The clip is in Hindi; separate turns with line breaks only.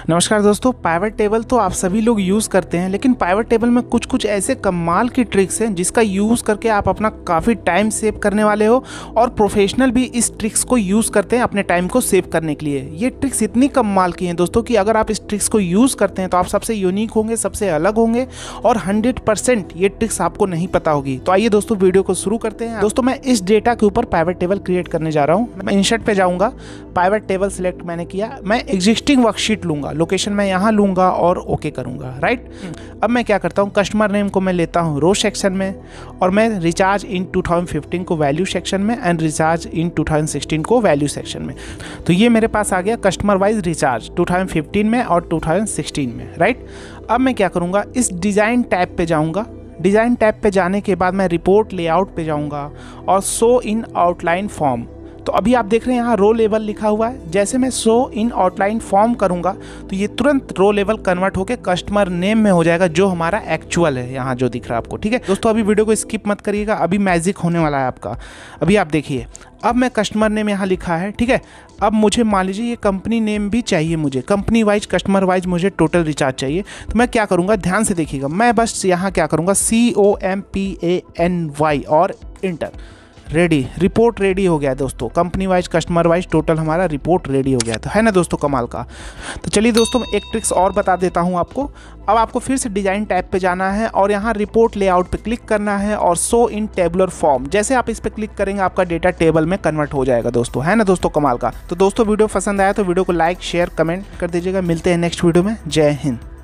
नमस्कार दोस्तों, पाइवट टेबल तो आप सभी लोग यूज़ करते हैं, लेकिन पाइवट टेबल में कुछ कुछ ऐसे कमाल की ट्रिक्स हैं जिसका यूज़ करके आप अपना काफ़ी टाइम सेव करने वाले हो। और प्रोफेशनल भी इस ट्रिक्स को यूज़ करते हैं अपने टाइम को सेव करने के लिए। ये ट्रिक्स इतनी कमाल की हैं दोस्तों कि अगर आप इस ट्रिक्स को यूज़ करते हैं तो आप सबसे यूनिक होंगे, सबसे अलग होंगे और 100% ये ट्रिक्स आपको नहीं पता होगी। तो आइए दोस्तों वीडियो को शुरू करते हैं। दोस्तों मैं इस डेटा के ऊपर पाइवट टेबल क्रिएट करने जा रहा हूँ। मैं इंसर्ट पे जाऊँगा, पाइवट टेबल सिलेक्ट मैंने किया, मैं एग्जिस्टिंग वर्कशीट लूँगा, लोकेशन मैं यहाँ लूँगा और ओके करूँगा। राइट, अब मैं क्या करता हूँ, कस्टमर नेम को मैं लेता हूँ रो सेक्शन में और मैं रिचार्ज इन 2015 को वैल्यू सेक्शन में एंड रिचार्ज इन 2016 को वैल्यू सेक्शन में। तो ये मेरे पास आ गया कस्टमर वाइज रिचार्ज 2015 में और 2016 में। राइट, अब मैं क्या करूँगा, इस डिज़ाइन टैब पे जाऊँगा। डिज़ाइन टैब पे जाने के बाद मैं रिपोर्ट लेआउट पे जाऊँगा और शो इन आउटलाइन फॉर्म। तो अभी आप देख रहे हैं यहाँ रो लेवल लिखा हुआ है। जैसे मैं शो इन आउटलाइन फॉर्म करूँगा तो ये तुरंत रो लेवल कन्वर्ट होकर कस्टमर नेम में हो जाएगा, जो हमारा एक्चुअल है यहाँ जो दिख रहा है आपको। ठीक है दोस्तों, अभी वीडियो को स्किप मत करिएगा, अभी मैजिक होने वाला है आपका। अभी आप देखिए, अब मैं कस्टमर नेम यहाँ लिखा है। ठीक है, अब मुझे मान लीजिए ये कंपनी नेम भी चाहिए, मुझे कंपनी वाइज कस्टमर वाइज मुझे टोटल रिचार्ज चाहिए। तो मैं क्या करूँगा, ध्यान से देखिएगा, मैं बस यहाँ क्या करूँगा, COMPANY और इंटर। रेडी, रिपोर्ट रेडी हो गया है दोस्तों। Company wise customer wise total हमारा रिपोर्ट रेडी हो गया था, है ना दोस्तों, कमाल का। तो चलिए दोस्तों, मैं एक ट्रिक्स और बता देता हूं आपको। अब आपको फिर से डिज़ाइन टैब पे जाना है और यहाँ रिपोर्ट लेआउट पे क्लिक करना है और शो इन टेबुलर फॉर्म। जैसे आप इस पर क्लिक करेंगे आपका डेटा टेबल में कन्वर्ट हो जाएगा दोस्तों, है ना दोस्तों, कमाल का। तो दोस्तों वीडियो पसंद आया तो वीडियो को लाइक शेयर कमेंट कर दीजिएगा। मिलते हैं नेक्स्ट वीडियो में। जय हिंद।